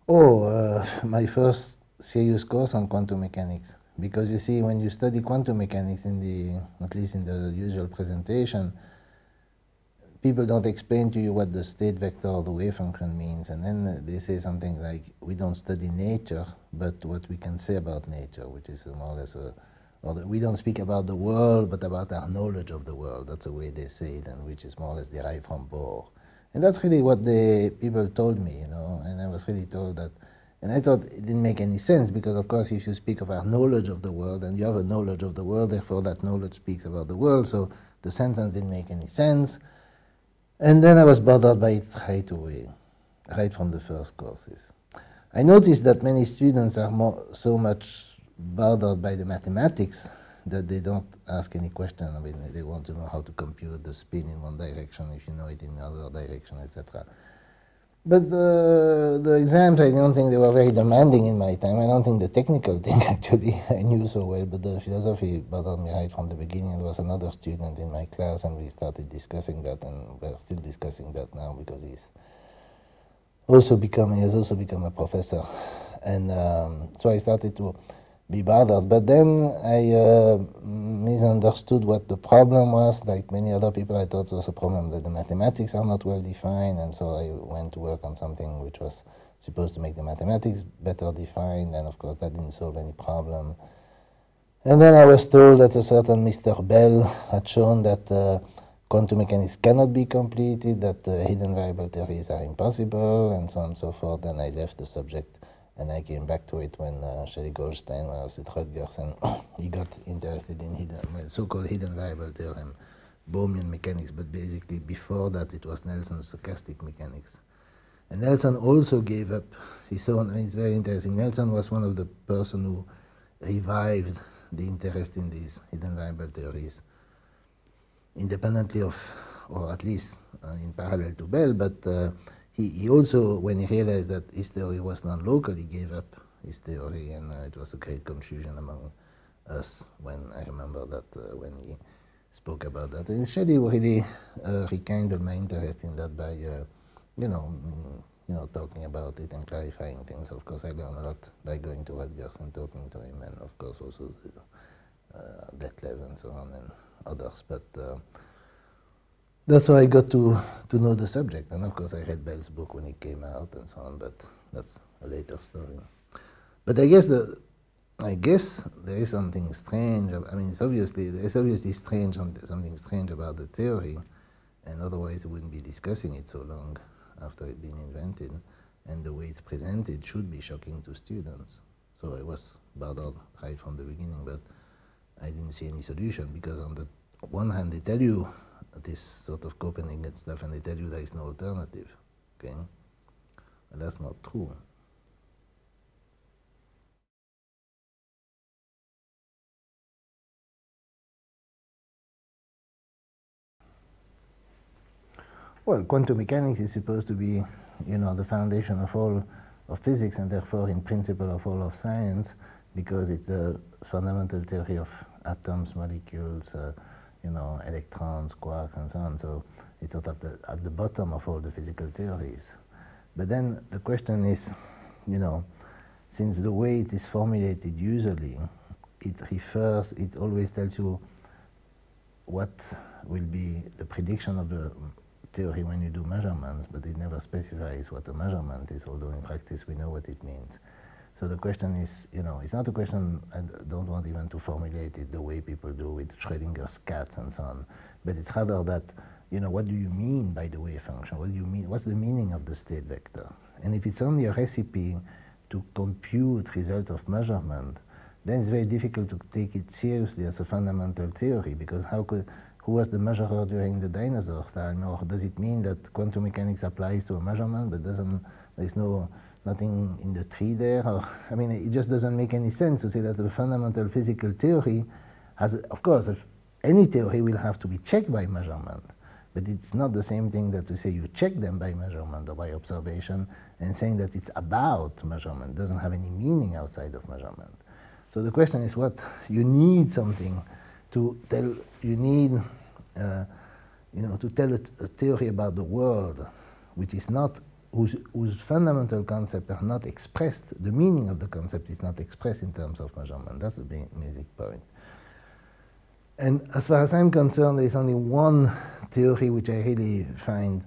Oh, my first serious course on quantum mechanics. Because you see, when you study quantum mechanics in the, at least in the usual presentation, people don't explain to you what the state vector or the wave function means. And then they say something like, we don't study nature, but what we can say about nature, which is more or less a, or we don't speak about the world, but about our knowledge of the world. That's the way they say it, and which is more or less derived from Bohr. And that's really what the people told me, you know, and I was really told that, and I thought it didn't make any sense, because of course if you speak of our knowledge of the world, and you have a knowledge of the world, therefore that knowledge speaks about the world, so the sentence didn't make any sense. And then I was bothered by it right away, right from the first courses. I noticed that many students are so much bothered by the mathematics that they don't ask any question. I mean, they want to know how to compute the spin in one direction if you know it in the other direction, etc. But the exams, I don't think they were very demanding in my time. I don't think the technical thing actually I knew so well, but the philosophy bothered me right from the beginning. There was another student in my class, and we started discussing that, and we're still discussing that now because he has also become a professor. And so I started to be bothered. But then I misunderstood what the problem was. Like many other people, I thought it was a problem that the mathematics are not well defined, and so I went to work on something which was supposed to make the mathematics better defined, and of course that didn't solve any problem. And then I was told that a certain Mr. Bell had shown that quantum mechanics cannot be completed, that hidden variable theories are impossible, and so on and so forth, and I left the subject. And I came back to it when Shelley Goldstein, when I was at Rutgers, and he got interested in so-called hidden variable theorem, Bohmian mechanics, but basically before that it was Nelson's stochastic mechanics. And Nelson also gave up his own, it's very interesting, Nelson was one of the person who revived the interest in these hidden variable theories, independently of, or at least in parallel to Bell, but he also, when he realized that his theory was non-local, he gave up his theory, and it was a great confusion among us when I remember that when he spoke about that. And Shelley really rekindled my interest in that by, you know, talking about it and clarifying things. Of course, I learned a lot by going to Rutgers and talking to him, and of course also Detlef and so on and others. But that's how I got to know the subject. And of course I read Bell's book when it came out and so on, but that's a later story. But I guess there is something strange. I mean, there is obviously something strange about the theory, and otherwise we wouldn't be discussing it so long after it being invented. And the way it's presented should be shocking to students. So I was bothered right from the beginning, but I didn't see any solution, because on the one hand they tell you this sort of Copenhagen stuff, and they tell you there is no alternative, okay? And that's not true. Well, quantum mechanics is supposed to be, you know, the foundation of all of physics, and therefore in principle of all of science, because it's a fundamental theory of atoms, molecules, you know, electrons, quarks, and so on. So it's sort of at the bottom of all the physical theories. But then the question is, you know, since the way it is formulated usually, it always tells you what will be the prediction of the theory when you do measurements, but it never specifies what a measurement is, although in practice we know what it means. So the question is, you know, it's not a question, I don't want even to formulate it the way people do with Schrödinger's cats and so on, but it's rather that, you know, what do you mean by the wave function? What do you mean? What's the meaning of the state vector? And if it's only a recipe to compute result of measurement, then it's very difficult to take it seriously as a fundamental theory, because who was the measurer during the dinosaurs time? Or does it mean that quantum mechanics applies to a measurement, but there's nothing in the tree there? Or, I mean, it just doesn't make any sense to say that a fundamental physical theory has, of course, if any theory will have to be checked by measurement, but it's not the same thing that to say you check them by measurement or by observation, and saying that it's about measurement doesn't have any meaning outside of measurement. So the question is, what you need something to tell. You need, you know, to tell a theory about the world, which is not whose fundamental concepts are not expressed, the meaning of the concept is not expressed in terms of measurement. That's the basic point. And as far as I'm concerned, there's only one theory which I really find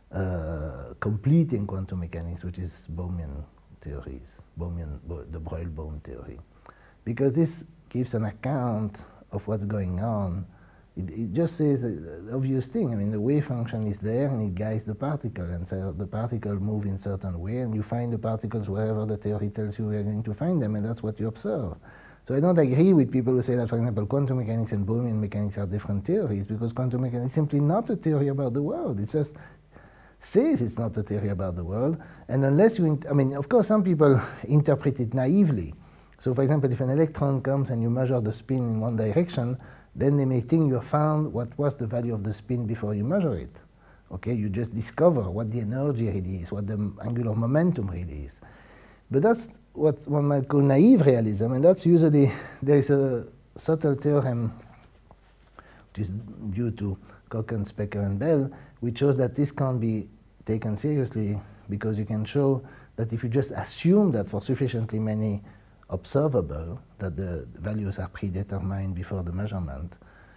complete in quantum mechanics, which is Bohmian theories, the Breuil-Bohm theory. Because this gives an account of what's going on. It just says the obvious thing. I mean, the wave function is there and it guides the particle, and so the particle moves in a certain way, and you find the particles wherever the theory tells you you're going to find them, and that's what you observe. So I don't agree with people who say that, for example, quantum mechanics and Bohmian mechanics are different theories, because quantum mechanics is simply not a theory about the world. It just says it's not a theory about the world, and unless you, I mean, of course, some people interpret it naively. So, for example, if an electron comes and you measure the spin in one direction, then they may think you have found what was the value of the spin before you measure it. Okay, you just discover what the energy really is, what the angular momentum really is. But that's what one might call naive realism, and that's usually, there is a subtle theorem which is due to Cocken, Specker, and Bell, which shows that this can't be taken seriously, because you can show that if you just assume that for sufficiently many observable, that the values are predetermined before the measurement,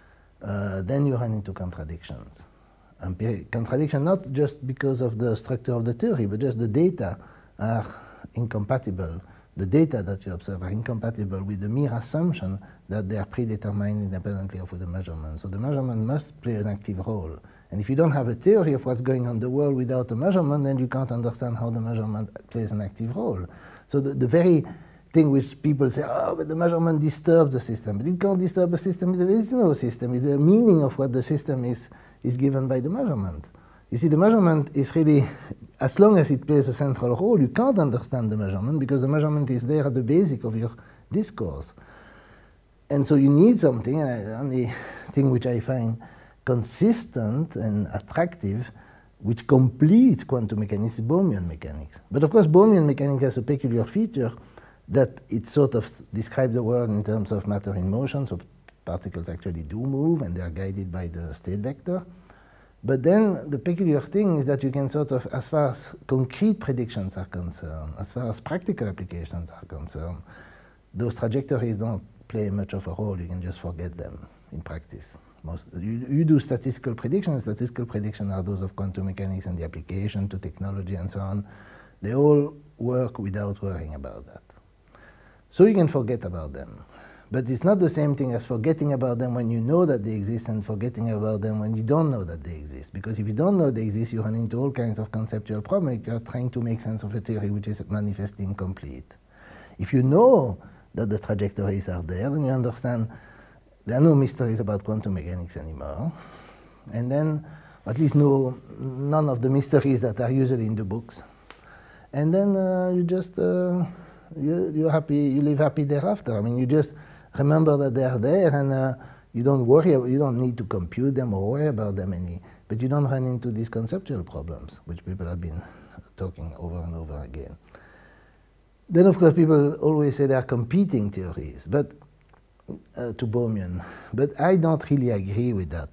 then you run into contradictions. And contradiction not just because of the structure of the theory, but just the data are incompatible. The data that you observe are incompatible with the mere assumption that they are predetermined independently of the measurement. So the measurement must play an active role. And if you don't have a theory of what's going on in the world without a measurement, then you can't understand how the measurement plays an active role. So the very thing which people say, oh, but the measurement disturbs the system. But it can't disturb the system if there is no system. The meaning of what the system is given by the measurement. You see, the measurement is really, as long as it plays a central role, you can't understand the measurement, because the measurement is there at the basic of your discourse. And so you need something, and the only thing which I find consistent and attractive, which completes quantum mechanics, is Bohmian mechanics. But of course, Bohmian mechanics has a peculiar feature that it sort of describes the world in terms of matter in motion, so particles actually do move, and they are guided by the state vector. But then the peculiar thing is that you can sort of, as far as concrete predictions are concerned, as far as practical applications are concerned, those trajectories don't play much of a role. You can just forget them in practice. You do statistical predictions. Statistical predictions are those of quantum mechanics and the application to technology and so on. They all work without worrying about that. So you can forget about them. But it's not the same thing as forgetting about them when you know that they exist, and forgetting about them when you don't know that they exist. Because if you don't know they exist, you run into all kinds of conceptual problems. You're trying to make sense of a theory which is manifestly incomplete. If you know that the trajectories are there, then you understand there are no mysteries about quantum mechanics anymore. And then, at least none of the mysteries that are usually in the books. And then you just, you're happy, you live happy thereafter. I mean, you just remember that they are there, and you don't worry, you don't need to compute them or worry about them any, but you don't run into these conceptual problems, which people have been talking over and over again. Then, of course, people always say there are competing theories, but to Bohmian, but I don't really agree with that.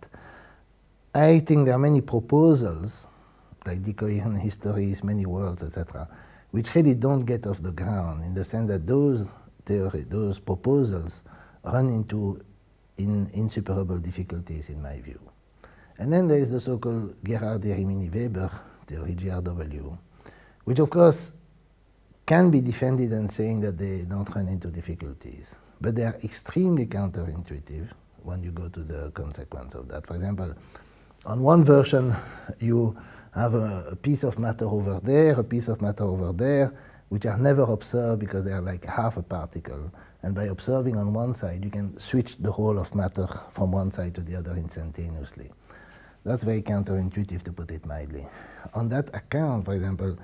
I think there are many proposals, like decoherent histories, many worlds, etc., which really don't get off the ground, in the sense that those proposals run into insuperable difficulties, in my view. And then there is the so-called Gerhardt-Rimini-Weber theory, GRW, which of course can be defended and saying that they don't run into difficulties. But they are extremely counterintuitive when you go to the consequence of that. For example, on one version, you have a piece of matter over there, a piece of matter over there, which are never observed because they are like half a particle. And by observing on one side, you can switch the whole of matter from one side to the other instantaneously. That's very counterintuitive, to put it mildly. On that account, for example,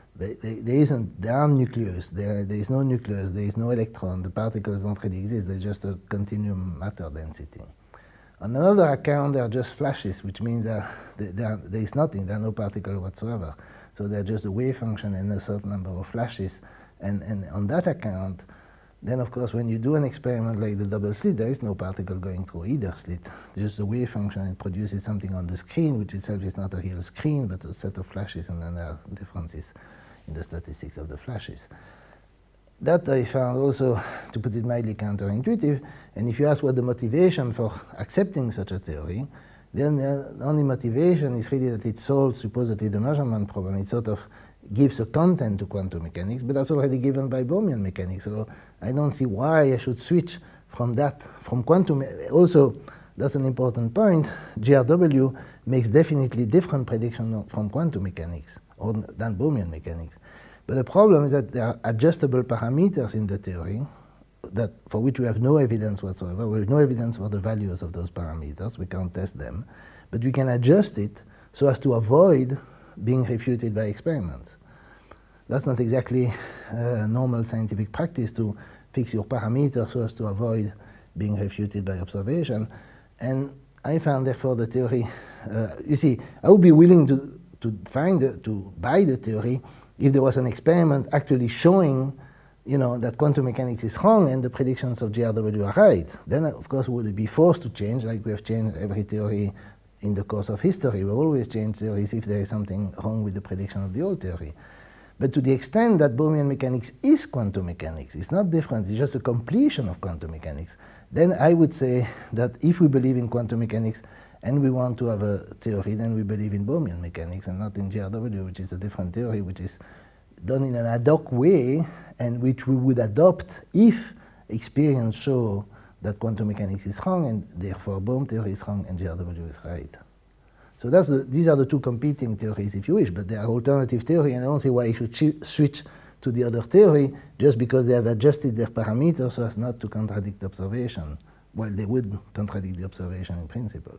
there are nucleus, there is no nucleus, there is no electron, the particles don't really exist, they're just a continuum matter density. On another account, they are just flashes, which means there is nothing, there are no particle whatsoever. So they're just a wave function and a certain number of flashes. And on that account, then of course when you do an experiment like the double slit, there is no particle going through either slit. Just the wave function, it produces something on the screen, which itself is not a real screen, but a set of flashes, and then there are differences in the statistics of the flashes. That I found also, to put it mildly, counterintuitive. And if you ask what the motivation for accepting such a theory, then the only motivation is really that it solves supposedly the measurement problem. It sort of gives a content to quantum mechanics, but that's already given by Bohmian mechanics. So I don't see why I should switch from that, from quantum. Also, that's an important point. GRW makes definitely different prediction from quantum mechanics or than Bohmian mechanics. But the problem is that there are adjustable parameters in the theory that for which we have no evidence whatsoever. We have no evidence for the values of those parameters. We can't test them. But we can adjust it so as to avoid being refuted by experiments. That's not exactly normal scientific practice to fix your parameters so as to avoid being refuted by observation. And I found, therefore, the theory, you see, I would be willing to buy the theory if there was an experiment actually showing, that quantum mechanics is wrong and the predictions of GRW are right. Then, of course, we would be forced to change, like we have changed every theory in the course of history. We always change theories if there is something wrong with the prediction of the old theory. But to the extent that Bohmian mechanics is quantum mechanics, it's not different, it's just a completion of quantum mechanics, then I would say that if we believe in quantum mechanics and we want to have a theory, then we believe in Bohmian mechanics and not in GRW, which is a different theory, which is done in an ad hoc way and which we would adopt if experience show that quantum mechanics is wrong and therefore Bohm theory is wrong and GRW is right. So these are the two competing theories, if you wish, but they are alternative theory, and I don't see why you should switch to the other theory just because they have adjusted their parameters so as not to contradict observation, while they would contradict the observation in principle.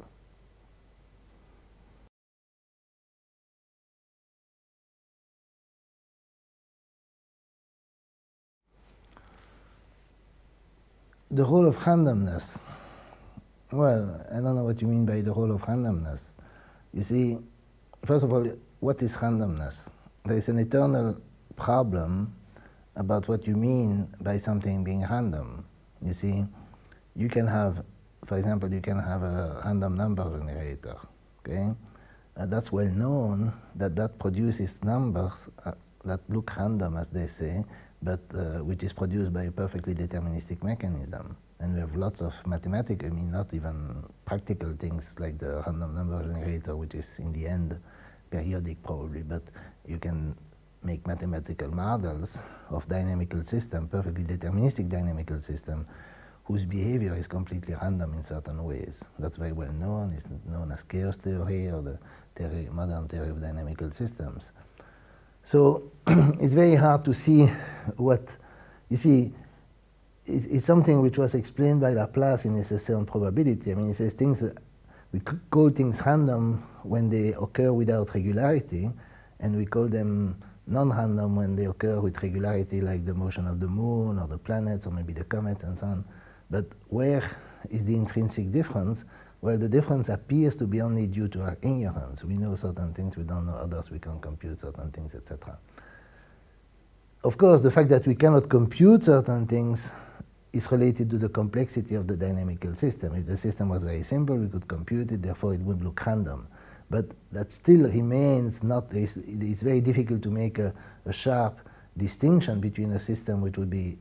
The role of randomness. Well, I don't know what you mean by the role of randomness. You see, first of all, what is randomness? There is an eternal problem about what you mean by something being random. You see, you can have, for example, you can have a random number generator, okay? That's well known that that produces numbers that look random, as they say, but which is produced by a perfectly deterministic mechanism. And we have lots of mathematical, not even practical things like the random number generator, which is in the end periodic probably, but you can make mathematical models of dynamical system, perfectly deterministic dynamical system, whose behavior is completely random in certain ways. That's very well known. It's known as chaos theory or the modern theory of dynamical systems. So it's very hard to see what, you see, it's something which was explained by Laplace in his essay on probability. He says things that we call things random when they occur without regularity, and we call them non-random when they occur with regularity, like the motion of the moon or the planets or maybe the comets and so on. But where is the intrinsic difference? Well, the difference appears to be only due to our ignorance. We know certain things, we don't know others, we can compute certain things, etc. Of course, the fact that we cannot compute certain things is related to the complexity of the dynamical system. If the system was very simple, we could compute it, therefore it wouldn't look random. But that still remains not, it's very difficult to make a sharp distinction between a system which would be,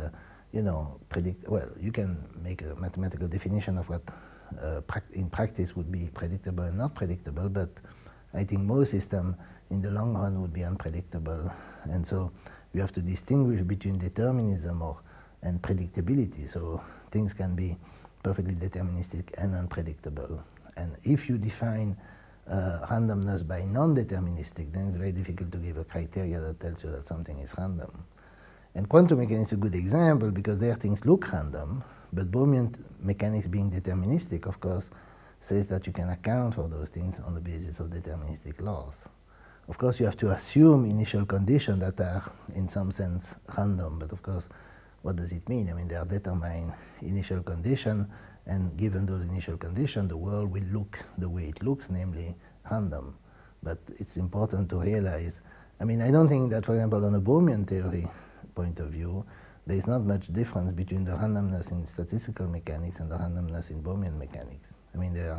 well, you can make a mathematical definition of what in practice would be predictable and not predictable, but I think most systems in the long run would be unpredictable. And so you have to distinguish between determinism and predictability. So things can be perfectly deterministic and unpredictable. And if you define randomness by non-deterministic, then it's very difficult to give a criteria that tells you that something is random. And quantum mechanics is a good example because there things look random, but Bohmian mechanics being deterministic, of course, says that you can account for those things on the basis of deterministic laws. Of course, you have to assume initial conditions that are, in some sense, random, but of course, what does it mean? They are determined initial condition, and given those initial conditions, the world will look the way it looks, namely random. But it's important to realize, I don't think that, for example, on a Bohmian theory point of view, there is not much difference between the randomness in statistical mechanics and the randomness in Bohmian mechanics. I mean, they're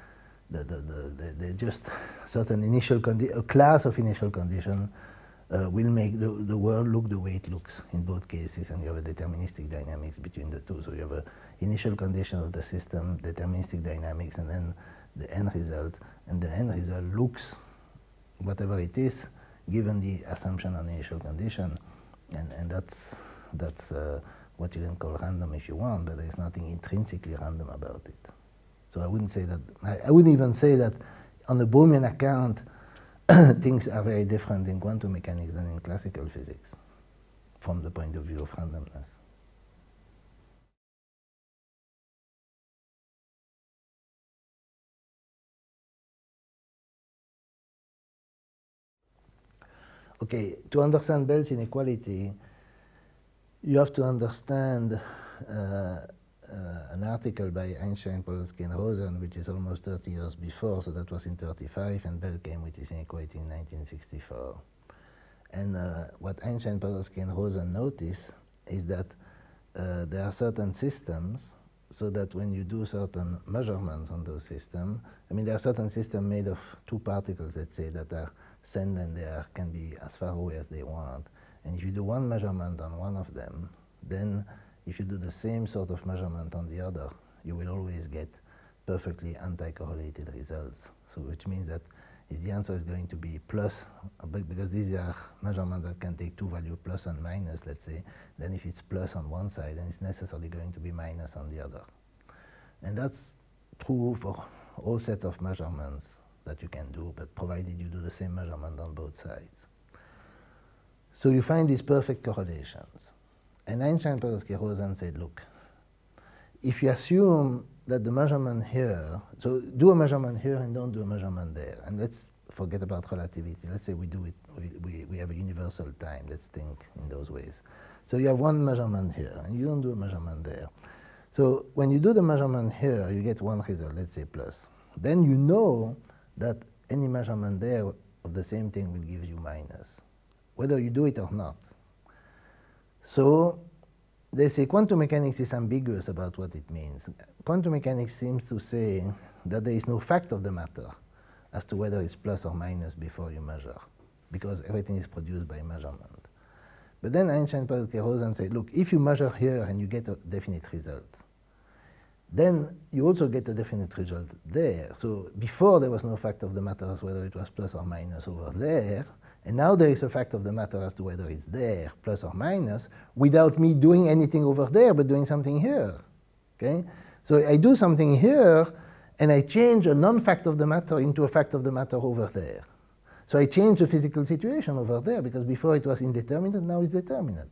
just certain initial a class of initial conditions will make the world look the way it looks in both cases, and you have a deterministic dynamics between the two. So you have an initial condition of the system, deterministic dynamics, and then the end result. And the end result looks whatever it is, given the assumption on initial condition. And that's what you can call random if you want, but there is nothing intrinsically random about it. So I wouldn't say that, I wouldn't even say that on the Bohmian account, things are very different in quantum mechanics than in classical physics, from the point of view of randomness. Okay, to understand Bell's inequality, you have to understand an article by Einstein, Podolsky, and Rosen, which is almost 30 years before, so that was in 1935, and Bell came with his inequality in 1964. And what Einstein, Podolsky, and Rosen notice is that there are certain systems, so that when you do certain measurements on those systems, I mean, there are certain systems made of two particles, let's say, that are sent and they can be as far away as they want. And if you do one measurement on one of them, then if you do the same sort of measurement on the other, you will always get perfectly anti-correlated results. So which means that if the answer is going to be plus, because these are measurements that can take two values, plus and minus, let's say, then if it's plus on one side, then it's necessarily going to be minus on the other. And that's true for all sets of measurements that you can do, but provided you do the same measurement on both sides. So you find these perfect correlations. And Einstein, Podolsky, Rosen said, look, if you assume that the measurement here, so do a measurement here and don't do a measurement there, and let's forget about relativity. Let's say we do it, we have a universal time. Let's think in those ways. So you have one measurement here, and you don't do a measurement there. So when you do the measurement here, you get one result, let's say plus. Then you know that any measurement there of the same thing will give you minus, whether you do it or not. So they say quantum mechanics is ambiguous about what it means. Quantum mechanics seems to say that there is no fact of the matter as to whether it's plus or minus before you measure, because everything is produced by measurement. But then Einstein, Podolsky, Rosen said, look, if you measure here and you get a definite result, then you also get a definite result there. So before there was no fact of the matter as whether it was plus or minus over there, and now there is a fact of the matter as to whether it's there, plus or minus, without me doing anything over there, but doing something here. Okay? So I do something here, and I change a non-fact of the matter into a fact of the matter over there. So I change the physical situation over there, because before it was indeterminate, now it's determinate.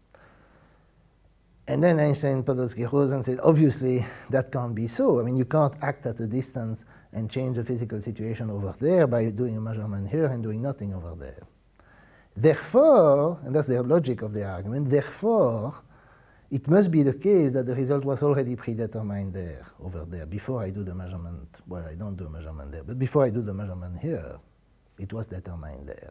And then Einstein, Podolsky, Rosen said, obviously, that can't be so. I mean, you can't act at a distance and change the physical situation over there by doing a measurement here and doing nothing over there. Therefore, and that's the logic of the argument, therefore, it must be the case that the result was already predetermined there, over there, before I do the measurement. Well, I don't do a measurement there, but before I do the measurement here, it was determined there.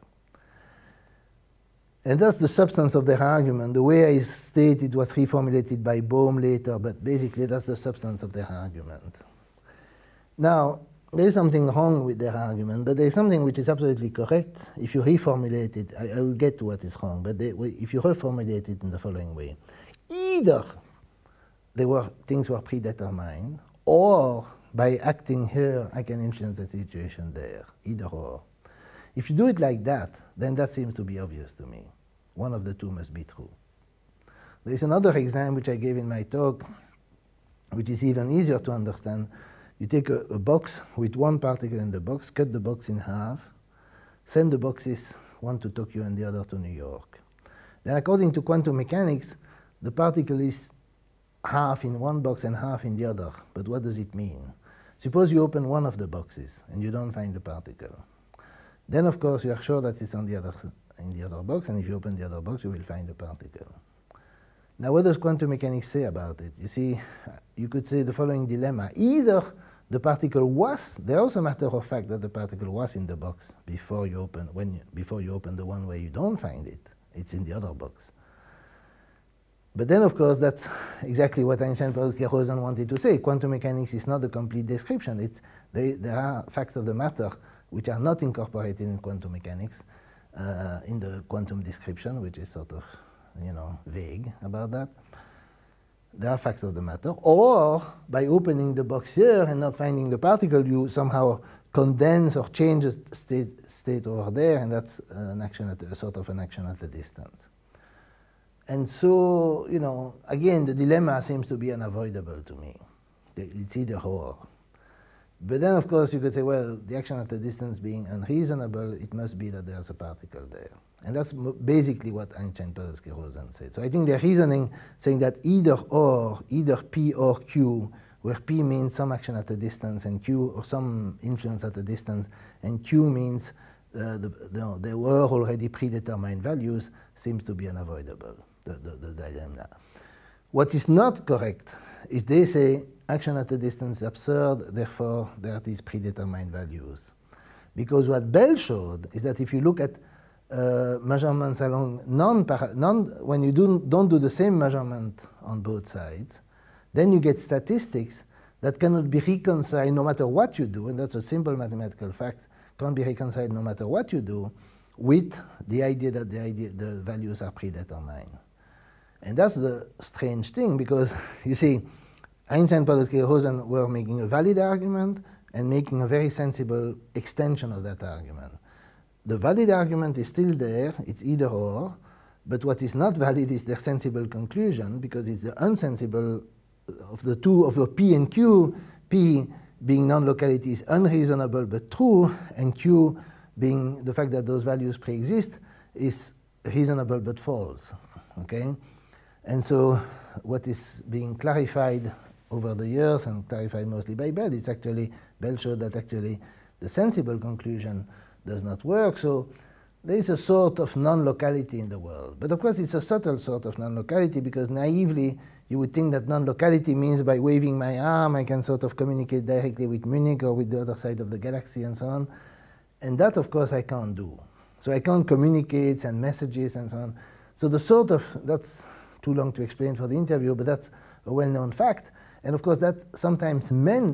And that's the substance of their argument. The way I state it was reformulated by Bohm later, but basically that's the substance of their argument. Now, there is something wrong with their argument, but there is something which is absolutely correct. If you reformulate it, I will get to what is wrong, but if you reformulate it in the following way, either things were predetermined, or by acting here, I can influence the situation there, either or. If you do it like that, then that seems to be obvious to me. One of the two must be true. There is another example which I gave in my talk, which is even easier to understand. You take a box with one particle in the box, cut the box in half, send the boxes, one to Tokyo and the other to New York. Then according to quantum mechanics, the particle is half in one box and half in the other. But what does it mean? Suppose you open one of the boxes and you don't find the particle. Then, of course, you are sure that it's on the other, in the other box, and if you open the other box, you will find the particle. Now, what does quantum mechanics say about it? You see, you could say the following dilemma. Either the particle was, there is a matter of fact that the particle was in the box before you open, before you open the one where you don't find it. It's in the other box. But then, of course, that's exactly what Einstein-Podolsky-Rosen wanted to say. Quantum mechanics is not a complete description. There are facts of the matter which are not incorporated in quantum mechanics in the quantum description, which is sort of, vague about that. There are facts of the matter. Or, by opening the box here and not finding the particle, you somehow condense or change the state over there, and that's sort of an action at a distance. And so, again, the dilemma seems to be unavoidable to me. It's either or. But then, of course, you could say, well, the action at a distance being unreasonable, it must be that there's a particle there. And that's basically what Einstein-Podolsky-Rosen said. So I think they're reasoning, saying that either or, either P or Q, where P means some action at a distance and Q, or some influence at a distance, and Q means there were already predetermined values, seems to be unavoidable, the dilemma. What is not correct is they say action at a distance is absurd, therefore there are these predetermined values. Because what Bell showed is that if you look at measurements along when you don't do the same measurement on both sides, then you get statistics that cannot be reconciled no matter what you do, and that's a simple mathematical fact, can't be reconciled no matter what you do, with the idea that the values are predetermined. And that's the strange thing, because you see, Einstein-Podolsky-Rosen were making a valid argument and making a very sensible extension of that argument. The valid argument is still there, it's either or, but what is not valid is their sensible conclusion, because it's the unsensible of the two, of the P and Q, P being non-locality is unreasonable but true, and Q being the fact that those values pre-exist is reasonable but false, okay? And so what is being clarified over the years, and clarified mostly by Bell, is actually, Bell showed that actually the sensible conclusion does not work, so there is a sort of non-locality in the world. But of course it's a subtle sort of non-locality, because naively you would think that non-locality means by waving my arm I can sort of communicate directly with Munich or with the other side of the galaxy and so on. And that of course I can't do. So I can't communicate, send messages and so on. So the sort of, that's too long to explain for the interview, but that's a well-known fact. And of course that sometimes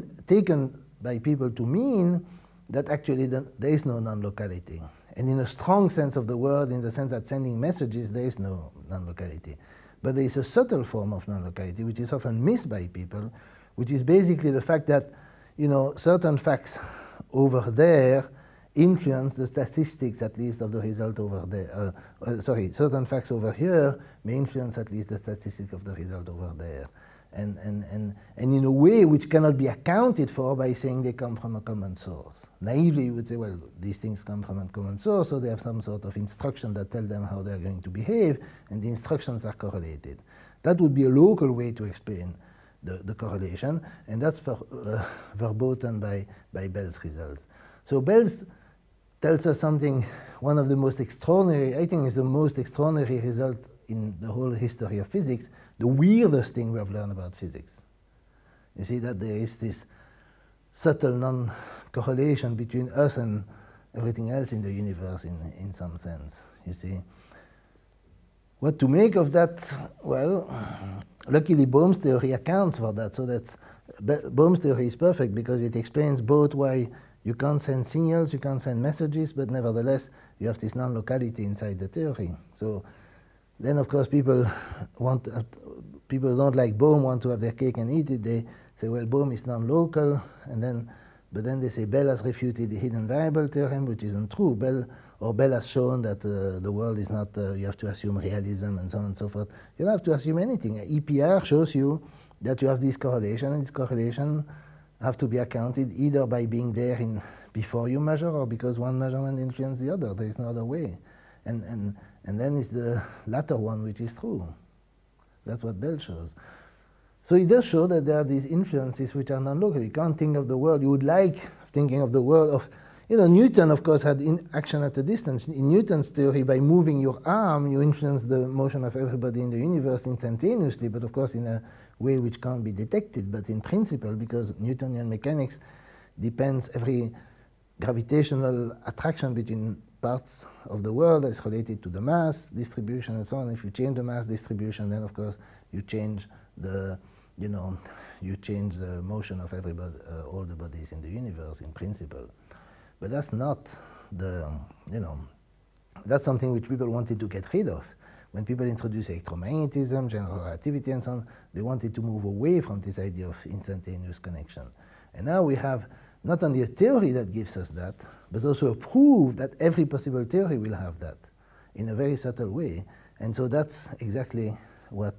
taken by people to mean that actually there is no non-locality. And in a strong sense of the word, in the sense that sending messages, there is no non-locality. But there is a subtle form of non-locality, which is often missed by people, which is basically the fact that, certain facts over there influence the statistics, at least, of the result over there. Certain facts over here may influence at least the statistics of the result over there. And in a way which cannot be accounted for by saying they come from a common source. Naively, you would say, well, these things come from a common source, so they have some sort of instruction that tell them how they're going to behave, and the instructions are correlated. That would be a local way to explain the correlation, and that's verboten by Bell's results. So Bell's tells us something, one of the most extraordinary, I think is the most extraordinary result in the whole history of physics, the weirdest thing we have learned about physics. You see that there is this subtle non-correlation between us and everything else in the universe in some sense, you see. What to make of that? Well, luckily Bohm's theory accounts for that, so that Bohm's theory is perfect because it explains both why you can't send signals, you can't send messages, but nevertheless you have this non-locality inside the theory. So then, of course, people don't like Bohm, want to have their cake and eat it. They say, well, Bohm is non-local, but then they say Bell has refuted the hidden variable theorem, which isn't true. Bell has shown that the world is not, you have to assume realism and so on and so forth. You don't have to assume anything. EPR shows you that you have this correlation, and this correlation have to be accounted either by being there before you measure or because one measurement influences the other. There is no other way. And then it's the latter one which is true. That's what Bell shows. So it does show that there are these influences which are non-local. You can't think of the world. You would like thinking of the world of, Newton, of course, had action at a distance. In Newton's theory, by moving your arm, you influence the motion of everybody in the universe instantaneously, but of course in a way which can't be detected. But in principle, because Newtonian mechanics depends every gravitational attraction between parts of the world that's related to the mass distribution and so on. If you change the mass distribution, then of course you change the, you change the motion of everybody, all the bodies in the universe in principle. But that's not the, that's something which people wanted to get rid of. When people introduced electromagnetism, general relativity and so on, they wanted to move away from this idea of instantaneous connection. And now we have not only a theory that gives us that, but also a proof that every possible theory will have that in a very subtle way. And so that's exactly what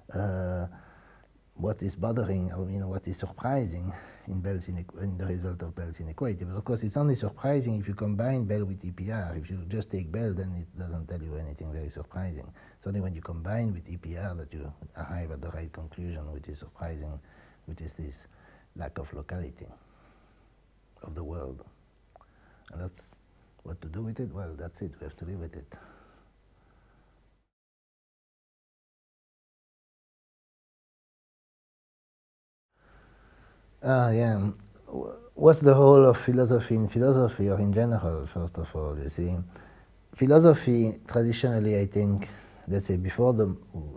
is bothering, or what is surprising in the result of Bell's inequality. But of course, it's only surprising if you combine Bell with EPR. If you just take Bell, then it doesn't tell you anything very surprising. It's only when you combine with EPR that you arrive at the right conclusion, which is surprising, which is this lack of locality of the world. And that's what to do with it. Well, that's it. We have to live with it. Yeah. What's the role of philosophy in philosophy, or in general, first of all? You see, philosophy traditionally, I think, let's say before the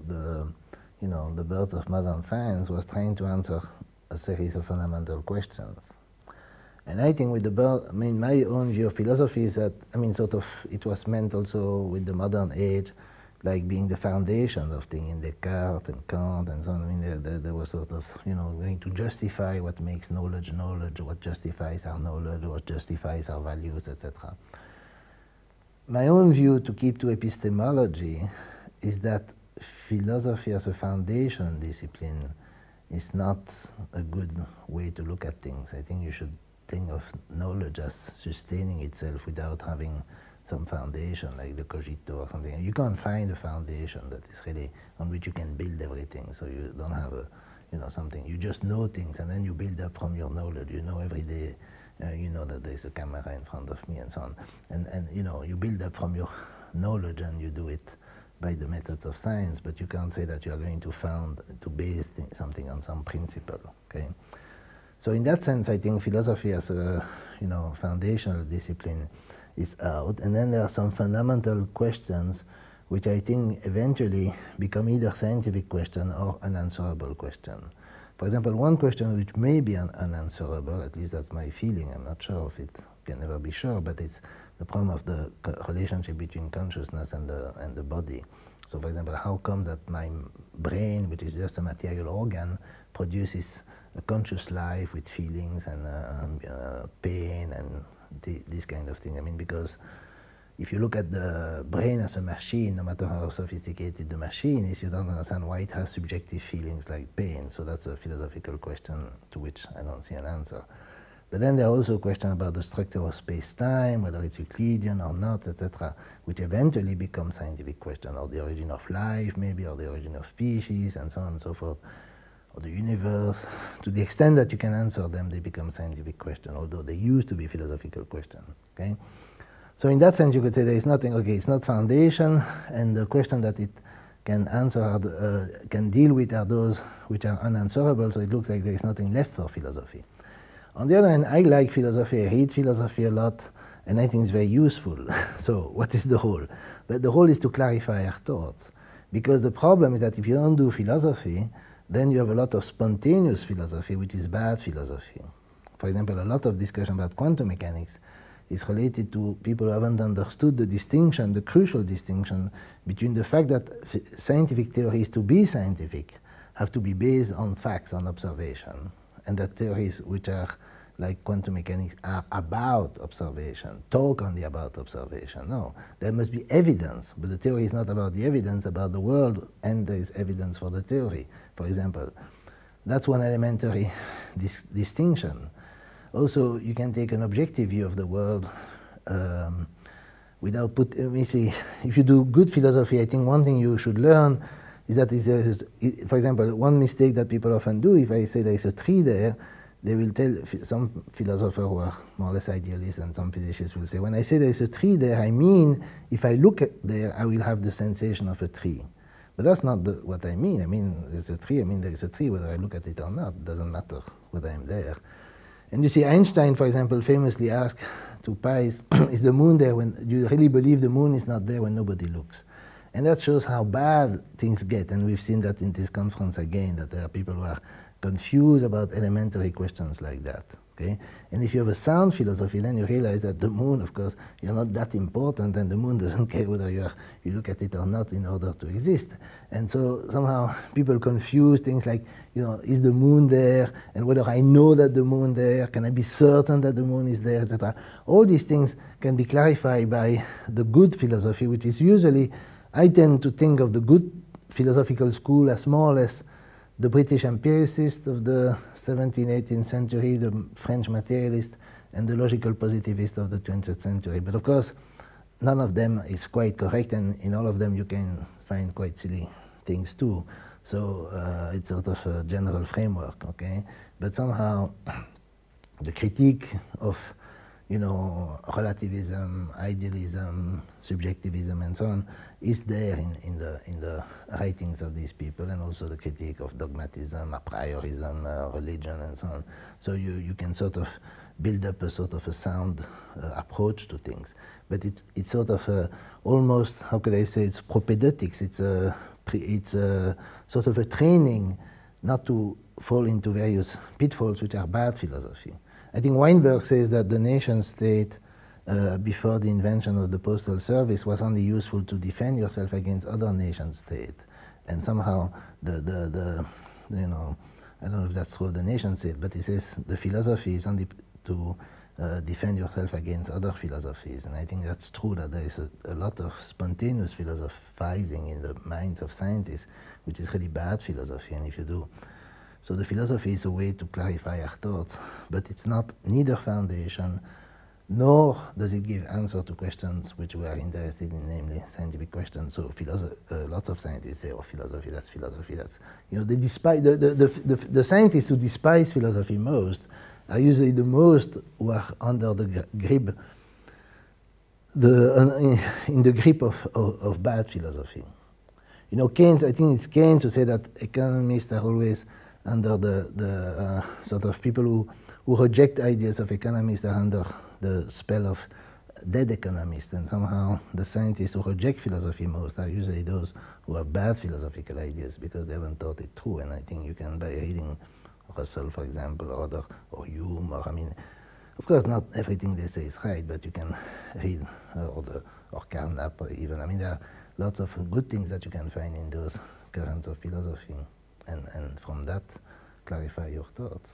birth of modern science, was trying to answer a series of fundamental questions. And I think with the birth, my own view of philosophy is that, sort of, it was meant also with the modern age, like being the foundation of things in Descartes and Kant and so on. There was sort of, going to justify what makes knowledge knowledge, what justifies our knowledge, what justifies our values, etc. My own view, to keep to epistemology, is that philosophy as a foundation discipline is not a good way to look at things. I think you should think of knowledge as sustaining itself without having some foundation, like the cogito or something. You can't find a foundation that is really on which you can build everything. So you don't have a, something. You just know things, and then you build up from your knowledge. You know every day, you know that there's a camera in front of me and so on. And you build up from your knowledge, and you do it by the methods of science. But you can't say that you are going to base something on some principle. Okay. So in that sense, I think philosophy as a foundational discipline is out, and then there are some fundamental questions which I think eventually become either scientific question or unanswerable question. For example, one question which may be unanswerable, at least that's my feeling, I'm not sure if it can never be sure, but it's the problem of the relationship between consciousness and the body. So for example, how come that my brain, which is just a material organ, produces a conscious life with feelings and pain and this kind of thing? Because if you look at the brain as a machine, no matter how sophisticated the machine is, you don't understand why it has subjective feelings like pain. So that's a philosophical question to which I don't see an answer. But then there are also questions about the structure of space-time, whether it's Euclidean or not, etc., which eventually become scientific questions, or the origin of life, maybe, or the origin of species, and so on and so forth, or the universe. To the extent that you can answer them, they become scientific questions, although they used to be philosophical questions. Okay? So in that sense, you could say there is nothing, okay, it's not foundation, and the question that it can answer, can deal with are those which are unanswerable, so it looks like there is nothing left for philosophy. On the other hand, I like philosophy, I read philosophy a lot, and I think it's very useful. So what is the whole? The whole is to clarify our thoughts. Because the problem is that if you don't do philosophy, then you have a lot of spontaneous philosophy, which is bad philosophy. For example, a lot of discussion about quantum mechanics is related to people who haven't understood the distinction, the crucial distinction, between the fact that scientific theories, to be scientific, have to be based on facts, on observation, and that theories which are like quantum mechanics are about observation, talk only about observation. No, there must be evidence, but the theory is not about the evidence about the world, and there is evidence for the theory, for example. That's one elementary distinction. Also, you can take an objective view of the world without if you do good philosophy, I think one thing you should learn is that for example, one mistake that people often do, if I say there is a tree there, they will tell, some philosophers who are more or less idealists and some physicists will say, when I say there is a tree there, I mean, if I look there, I will have the sensation of a tree. But that's not what I mean. I mean, there's a tree, there is a tree, whether I look at it or not. It doesn't matter whether I'm there. And you see, Einstein, for example, famously asked to Pies, is the moon there when you really believe the moon is not there when nobody looks? And that shows how bad things get. And we've seen that in this conference again, that there are people who are confused about elementary questions like that. Okay? And if you have a sound philosophy, then you realize that the moon, of course, you're not that important, and the moon doesn't care whether you look at it or not in order to exist. And so somehow people confuse things like, is the moon there, and whether I know that the moon there, can I be certain that the moon is there, etc. All these things can be clarified by the good philosophy, which is usually, I tend to think of the good philosophical school as more or less the British empiricist of the 17th, 18th century, the French materialist, and the logical positivist of the 20th century. But of course, none of them is quite correct, and in all of them you can find quite silly things too. So it's sort of a general framework, okay? But somehow the critique of relativism, idealism, subjectivism, and so on, is there in the writings of these people, and also the critique of dogmatism, a priorism, religion, and so on. So you can sort of build up a sort of a sound approach to things. But it's sort of almost, how could I say, it's propedeutics. It's a sort of a training not to fall into various pitfalls which are bad philosophy. I think Weinberg says that the nation state before the invention of the postal service was only useful to defend yourself against other nation states. And somehow I don't know if that's true of the nation state, but he says the philosophy is only to defend yourself against other philosophies. And I think that's true, that there is a lot of spontaneous philosophizing in the minds of scientists, which is really bad philosophy. And if you do, so the philosophy is a way to clarify our thoughts, but it's not neither foundation, nor does it give answer to questions which we are interested in, namely scientific questions. So lots of scientists say, oh, philosophy, that's, they despise, the scientists who despise philosophy most are usually the most who are under the grip, in the grip of bad philosophy. Keynes, I think it's Keynes who said that economists are always under the sort of people who reject ideas of economists are under the spell of dead economists, and somehow the scientists who reject philosophy most are usually those who have bad philosophical ideas because they haven't thought it through. And I think you can, by reading Russell, for example, or Hume, or of course not everything they say is right, but you can read or Carnap, or even, there are lots of good things that you can find in those currents of philosophy, and from that clarify your thoughts.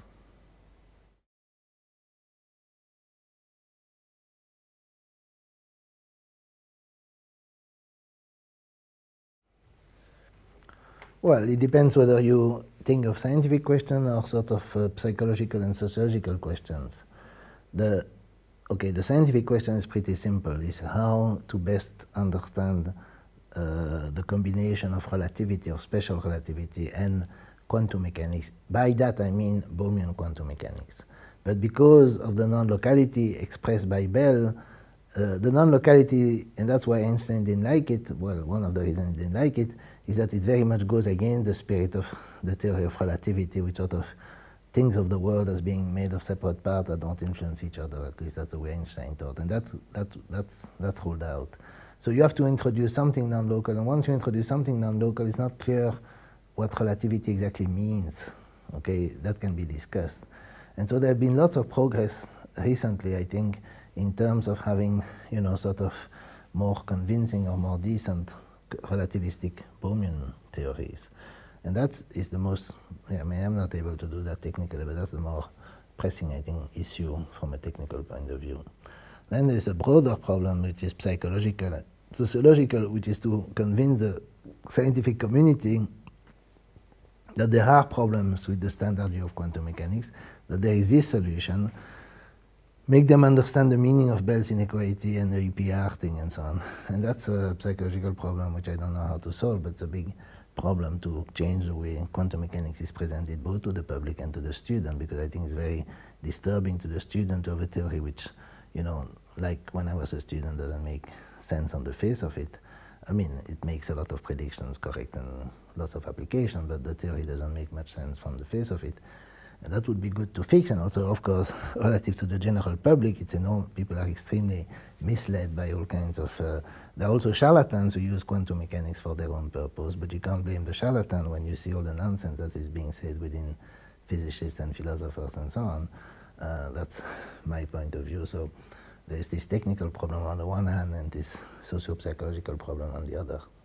Well, it depends whether you think of scientific questions or sort of psychological and sociological questions. The scientific question is pretty simple. It's how to best understand the combination of relativity, of special relativity, and quantum mechanics. By that I mean Bohmian quantum mechanics. But because of the non-locality expressed by Bell, the non-locality, and that's why Einstein didn't like it, well, one of the reasons he didn't like it, is that it very much goes against the spirit of the theory of relativity, which sort of thinks of the world as being made of separate parts that don't influence each other. At least that's the way Einstein thought, and that's ruled out. So you have to introduce something non-local, and once you introduce something non-local, it's not clear what relativity exactly means. Okay, that can be discussed. And so there have been lots of progress recently, I think, in terms of having, sort of more convincing or more decent relativistic Bohmian theories. And that is the most, I'm not able to do that technically, but that's the more pressing, I think, issue from a technical point of view. Then there's a broader problem, which is psychological, sociological, which is to convince the scientific community that there are problems with the standard view of quantum mechanics, that there is this solution, make them understand the meaning of Bell's inequality and the EPR thing and so on. And that's a psychological problem which I don't know how to solve, but it's a big problem to change the way quantum mechanics is presented both to the public and to the student, because I think it's very disturbing to the student to have a theory which, like when I was a student, doesn't make sense on the face of it. It makes a lot of predictions correct and lots of application, but the theory doesn't make much sense from the face of it. And that would be good to fix, and also, of course, relative to the general public, it's people are extremely misled by all kinds of... there are also charlatans who use quantum mechanics for their own purpose, but you can't blame the charlatan when you see all the nonsense that is being said within physicists and philosophers and so on. That's my point of view. So there's this technical problem on the one hand and this socio-psychological problem on the other.